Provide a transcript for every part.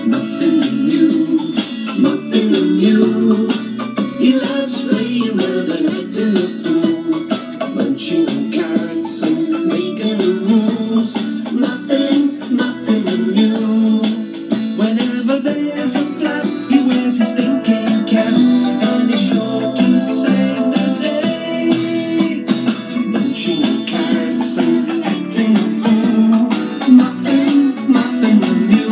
Nothing new, nothing new. He loves playing with and acting a fool, munching on carrots and making a moves. Nothing new. Whenever there's a flap, he wears his thinking cap, and he's sure to save the day. Munching on carrots and acting a fool. Nothing new.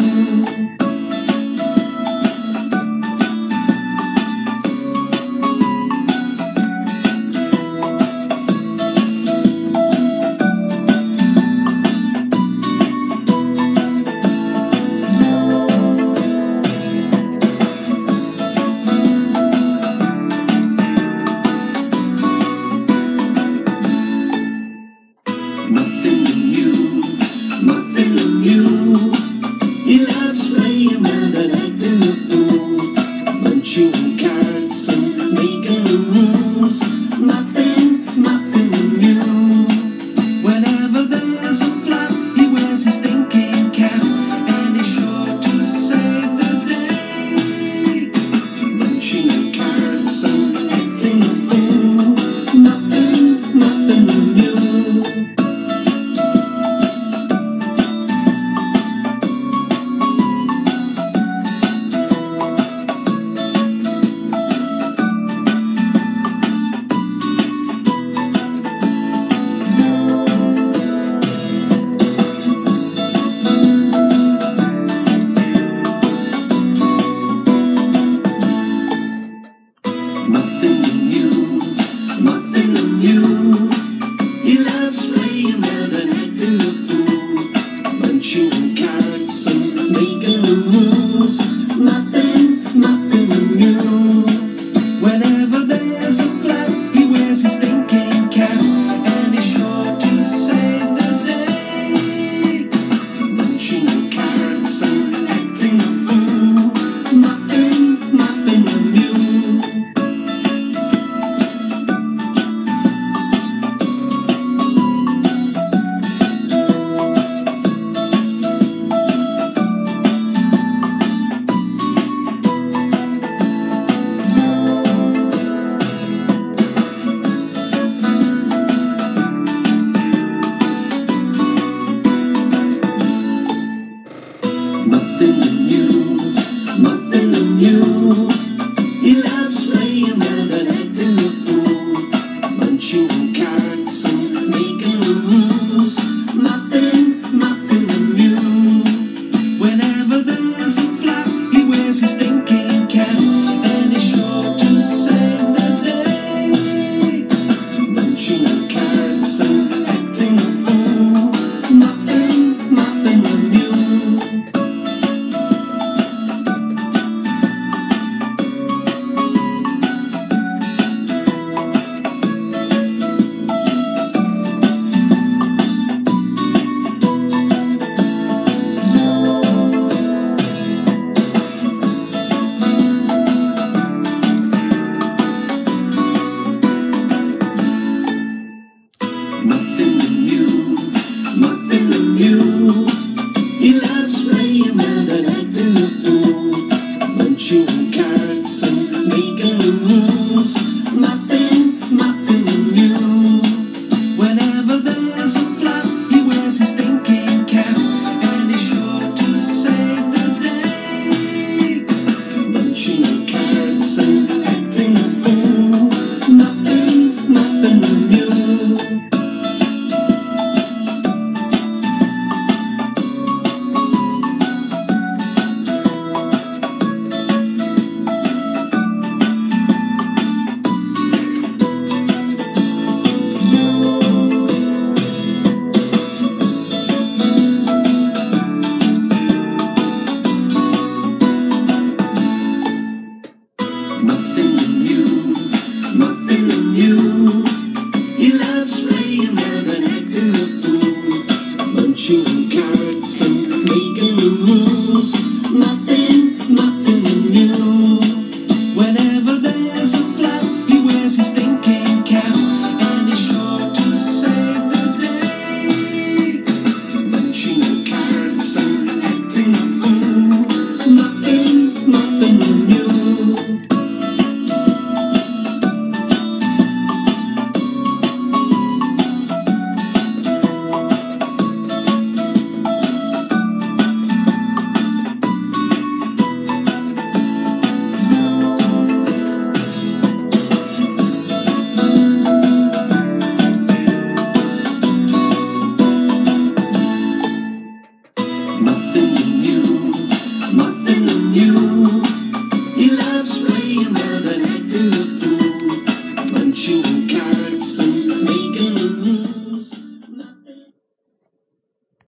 Nothing new. He loves playing around and acting a fool, munching on carrots and making a moves. Nothing new. Whenever there's a flap, he wears his thinking cap, and he's sure to save the day. Munching on carrots and acting a fool. Nothing new. Nothing new. He loves playing around and acting a fool, munching on carrots and making a moves. Nothing new. Whenever there's a flap, he wears his thinking cap, and he's sure to save the day. Munching on carrots and acting a fool. Nothing new. Nothing new. He loves playing around and acting a fool, munching on carrots and making a moves. Nothing new. Whenever there's a flap, he wears his thinking cap, and he's sure to save the day. Munching on carrots and acting a fool. Nothing new. Nothing new. He loves playing around and acting a fool, munching on carrots and making a moves. Nothing new. Whenever there's a flap, he wears his thinking cap, and he's sure to save the day. Munching on carrots and acting a fool. Nothing new. Nothing new. He loves playing around and acting a fool, munching on carrots and making a moves.